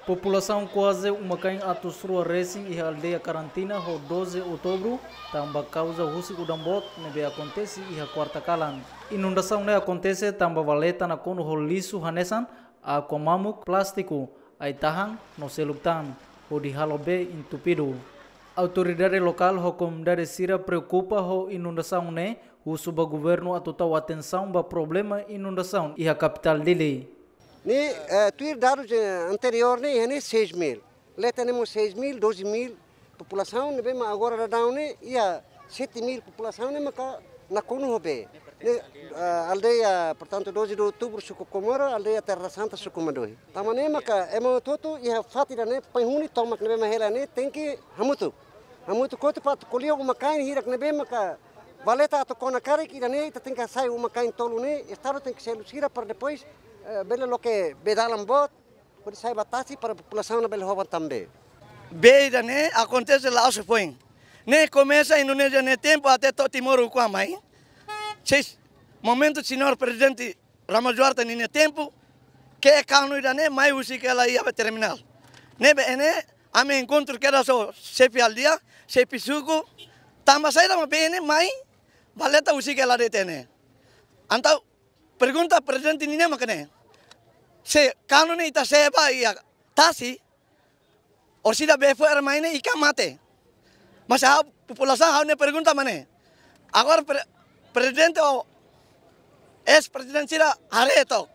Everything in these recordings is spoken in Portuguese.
População quase uma quem atos rua racing e aldeia Carantina ho 12 de outubro tamba causa rusi udambot nebe acontece e a quarta calan. Inundação ne acontece tamba valeta na cono ho lisu hanesan a comamuk plástico ai tahan no seluktan ho di halobe entupido. Autoridade local ho comunidade sira preocupa ho inundação ne o suba governo atotau atenção ba problema inundação e a capital dele. Ni tuir dados anterior ni é 6.000. Lá temos 6.000, 12.000 população, ne bem agora da ne ia 7.000 população ne maka na cono hobe. Aldeia, portanto 12 de outubro Sucocomora, aldeia Terra Santa Sucomadoi. Tamane maka emo toto ia fatira ne paihuni tomak ne bem hela ne tem que hamutu. Hamutu koto pat kolio uma kain hirak ne bem maka valeta to kona kare que ne tem que sair uma kain tolu ne, estado tem que ser lucira para depois bela lo que bedalam bot, por isso batasi para a população na Belhovan também. Beira né acontece lá se põe. Né começa Indonésia né tempo até Timor com a mãe. Seis momento senhor presidente Ramajuarta né tempo que é cano ida né mais usi que ela ia para terminal. Né a me encontro que era só sepi al dia, sepi suco, tamba saída uma bem mais valeta usi que ela detene. Então pergunta presidente ni né macane. Se kanun ita seba ia tasi orsida befo ermaine ika mate mas a população ha ne pergunta mane agora presidente o ex-presidente sira hareto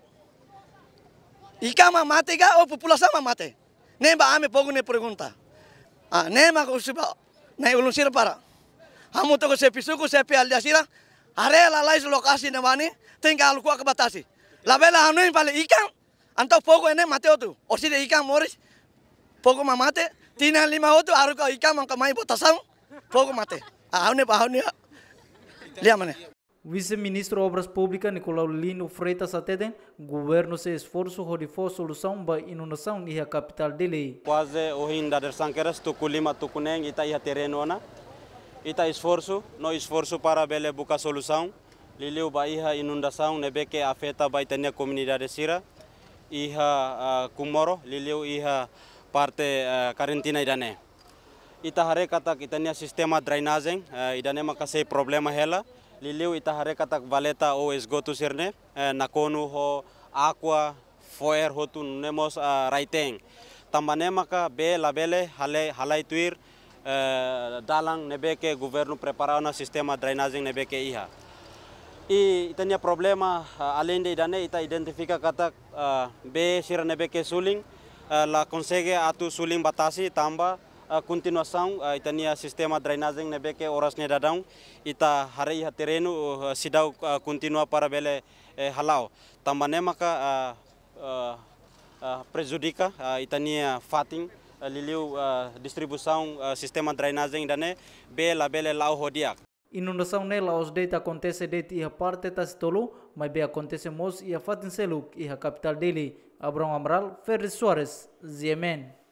ika mate ga o população mate ne ba ame pogo ne pergunta ne ma ko siba ne ulun sira para hamu to ko se pisuku se pe aldia sira arela lais lokasi ne mane tinggal ku ak batasi la bela hanu pale ikan Antau pogo ene mateo tu, orsi de ikan moris, pogo mamate, tina 5 outro aruka ikan mangka mai botação, pogo mate. Ahune liha mane. Vice-ministro Obras Públicas Nicolau Lino Freitas atendem, governo se esforço rodifou solução para inundação e a capital dele. Quase o hinda der sankeras tukulima tukuneng ita ia terreno na, ita esforço, no esforço para bele buka solução, liliu ba iha inundação nebe que afeta ba itania comunidade sira. Iha Kumoro, liliu iha parte Carantina idane. Ita hare katak itania sistema drainagem idane makasei problema hela. Liliu ita hare katak valeta o esgoto sirne nakonu ho aqua foer hotu nemos raiteng. Tambane maka be labele halai tuir dalang nebeke governo preparar na sistema drainagem nebeke iha. E itania problema além de idane ita identifica katak be sira nebeke suling la consegue atu suling batasi tamba continuação itania sistema drainagem nebeke oras ne dadang ita hari terreno sidau continua para bele halau tamba ne maka prejudica itania fating liliu distribuição sistema drainagem idane be la bele lau hodiak. Inundação nela os deita acontece de a parte tastolo, mas bem acontece mos e a fatin seluk e a capital dele, Abrão Amaral, Ferri Soares, Ziemen.